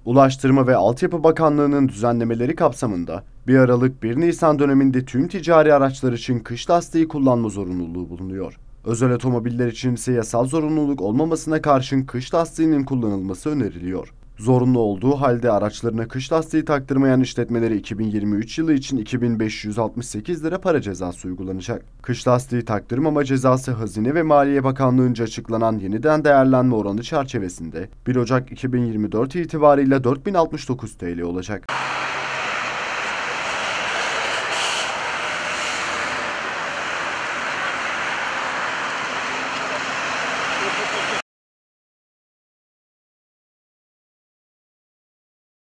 Ulaştırma ve Altyapı Bakanlığı'nın düzenlemeleri kapsamında 1 Aralık-1 Nisan döneminde tüm ticari araçlar için kış lastiği kullanma zorunluluğu bulunuyor. Özel otomobiller için ise yasal zorunluluk olmamasına karşın kış lastiğinin kullanılması öneriliyor. Zorunlu olduğu halde araçlarına kış lastiği taktırmayan işletmelere 2023 yılı için 2.568 lira para cezası uygulanacak. Kış lastiği taktırmama cezası Hazine ve Maliye Bakanlığı'nca açıklanan yeniden değerlenme oranı çerçevesinde 1 Ocak 2024 itibarıyla 4.069 TL olacak.